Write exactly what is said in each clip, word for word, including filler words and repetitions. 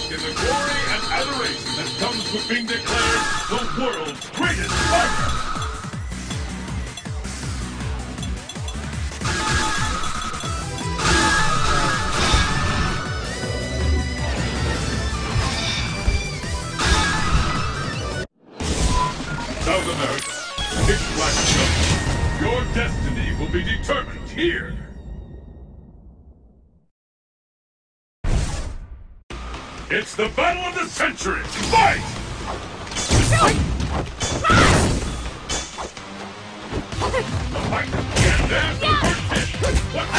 bask in the glory and adoration that comes with being declared the world's greatest fighter. South America, Big Black Zone. Your destiny will be determined here. It's the battle of the century! Fight! Fight! The fight! And then the first hit! What?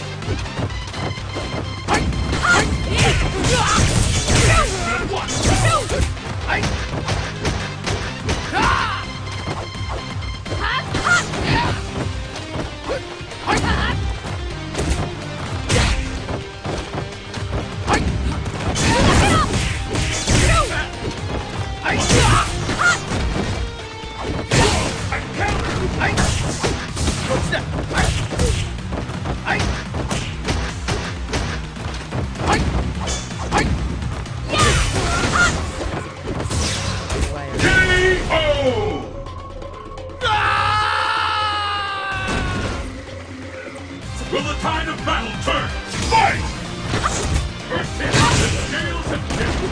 Will the tide of battle turn? Fight! First hit, the scales have tipped.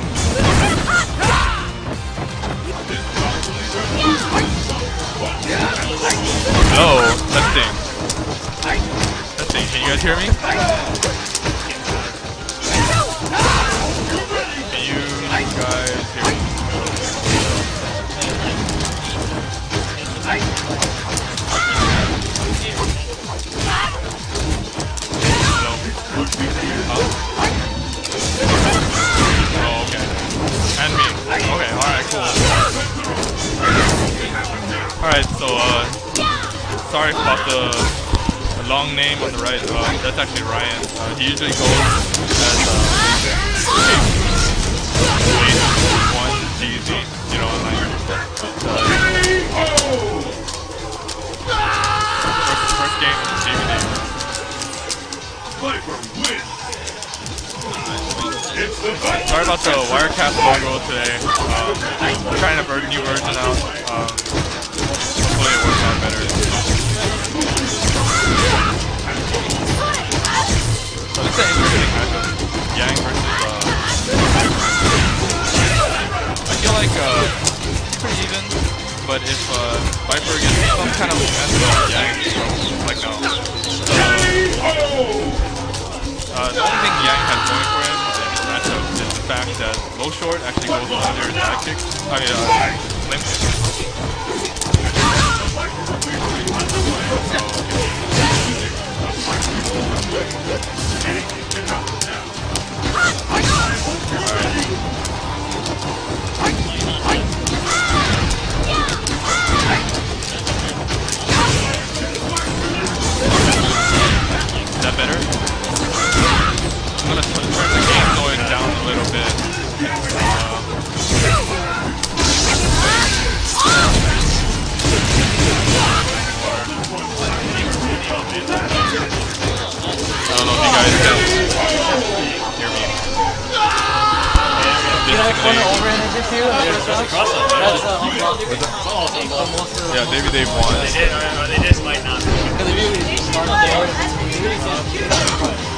Hello, testing. Testing, can you guys hear me? Can you guys hear me? Oh, okay. And me. Okay, alright, cool. Alright, so, uh, sorry about the, the long name on the right. Uh, that's actually Ryan. Uh, he usually goes as, uh, one G Z, you know, like, but, uh, first, first game was DaveyDave. Sorry about the Wirecast logo today. Um, we're trying a new version out. Um, hopefully it works out better. So this is an interesting matchup. Yang versus uh, I feel like uh, it's pretty even, but if uh, Viper gets some kind of mess up Yang, like no. Uh, uh, the only thing Yang has going for him in this matchup is the fact that low short actually goes under dive kick. I mean, uh, slim kick. Is that better? I'm gonna turn the game noise down a little bit. Uh, I don't know if you guys can hear me. You like one over energy too? That's uh, yeah, DaveyDave won. They did, or they just might not. Because if you